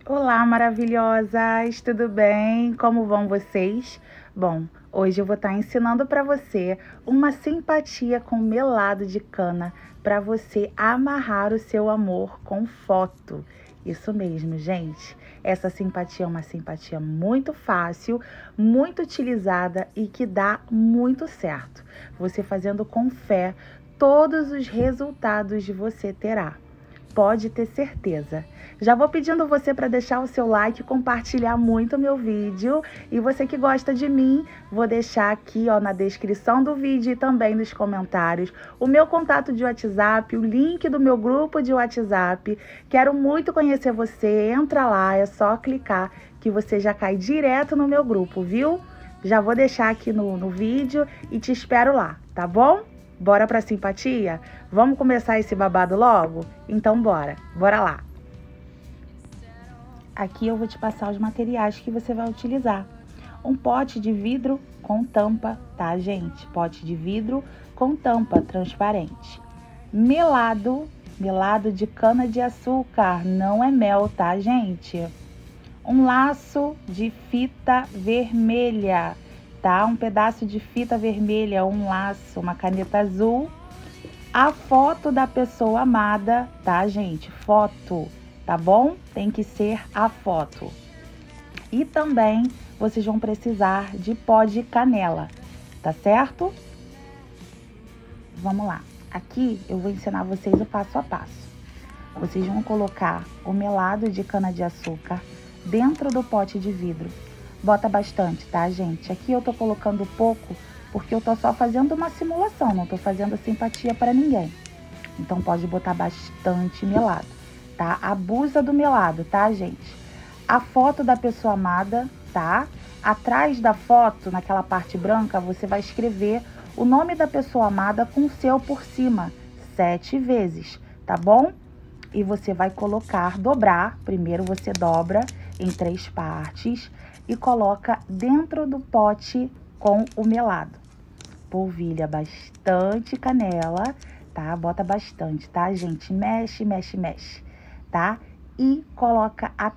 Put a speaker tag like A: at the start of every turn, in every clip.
A: Olá, maravilhosas! Tudo bem? Como vão vocês? Bom, hoje eu vou estar ensinando para você uma simpatia com melado de cana para você amarrar o seu amor com foto. Isso mesmo, gente. Essa simpatia é uma simpatia muito fácil, muito utilizada e que dá muito certo. Você fazendo com fé, todos os resultados você terá. Pode ter certeza. Já vou pedindo você para deixar o seu like, compartilhar muito o meu vídeo. E você que gosta de mim, vou deixar aqui na descrição do vídeo e também nos comentários o meu contato de WhatsApp, o link do meu grupo de WhatsApp. Quero muito conhecer você, entra lá, é só clicar que você já cai direto no meu grupo, viu? Já vou deixar aqui no vídeo e te espero lá, tá bom? Bora pra simpatia? Vamos começar esse babado logo? Então bora lá. Aqui eu vou te passar os materiais que você vai utilizar. Um pote de vidro com tampa, tá, gente? Pote de vidro com tampa transparente. Melado de cana de açúcar, não é mel, tá, gente? Um laço de fita vermelha, tá? Um pedaço de fita vermelha, um laço, uma caneta azul. A foto da pessoa amada, tá, gente? Foto, tá bom? Tem que ser a foto. E também vocês vão precisar de pó de canela, tá certo? Vamos lá. Aqui eu vou ensinar vocês o passo a passo. Vocês vão colocar o melado de cana-de-açúcar dentro do pote de vidro. Bota bastante, tá, gente? Aqui eu tô colocando pouco porque eu tô só fazendo uma simulação, não tô fazendo simpatia para ninguém. Então pode botar bastante melado, tá? Abusa do melado, tá, gente? A foto da pessoa amada, tá? Atrás da foto, naquela parte branca, você vai escrever o nome da pessoa amada com o seu por cima, 7 vezes, tá bom? E você vai dobrar, primeiro você dobra em 3 partes e coloca dentro do pote com o melado. Polvilha bastante canela, tá? Bota bastante, tá, gente? Mexe, mexe, mexe, tá? E coloca a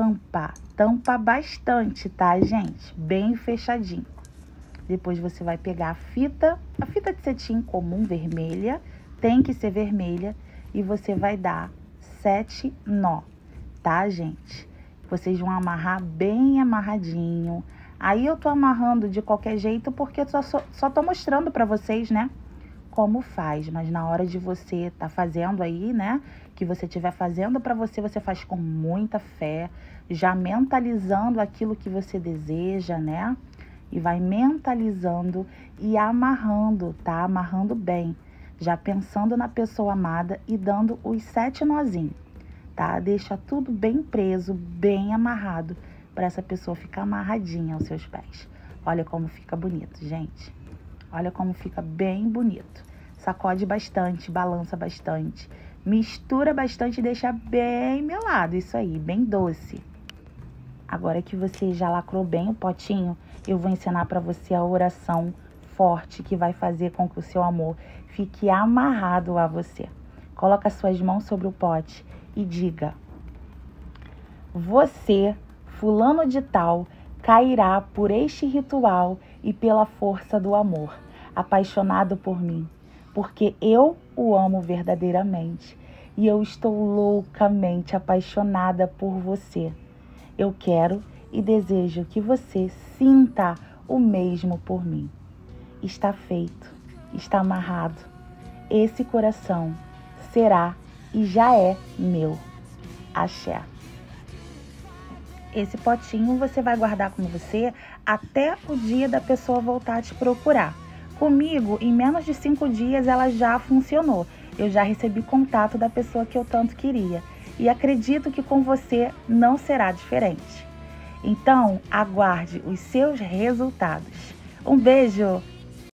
A: tampa bastante, tá, gente? Bem fechadinho. Depois você vai pegar a fita de cetim comum vermelha, tem que ser vermelha, e você vai dar 7 nó, tá, gente? Vocês vão amarrar bem amarradinho. Aí eu tô amarrando de qualquer jeito porque eu só tô mostrando pra vocês, né, como faz. Mas na hora de você tá fazendo aí, né, que você estiver fazendo pra você, você faz com muita fé, já mentalizando aquilo que você deseja, né? E vai mentalizando e amarrando, tá? Amarrando bem. Já pensando na pessoa amada e dando os 7 nozinhos, tá? Deixa tudo bem preso, bem amarrado, para essa pessoa ficar amarradinha aos seus pés. Olha como fica bonito, gente. Olha como fica bem bonito. Sacode bastante, balança bastante, mistura bastante e deixa bem melado, isso aí, bem doce. Agora que você já lacrou bem o potinho, eu vou ensinar para você a oração forte que vai fazer com que o seu amor fique amarrado a você. Coloca suas mãos sobre o pote e diga: você, fulano de tal, cairá por este ritual e pela força do amor, apaixonado por mim, porque eu o amo verdadeiramente e eu estou loucamente apaixonada por você. Eu quero e desejo que você sinta o mesmo por mim. Está feito, está amarrado. Esse coração será e já é meu. Axé. Esse potinho você vai guardar com você até o dia da pessoa voltar a te procurar. Comigo, em menos de 5 dias, ela já funcionou. Eu já recebi contato da pessoa que eu tanto queria. E acredito que com você não será diferente. Então, aguarde os seus resultados. Um beijo!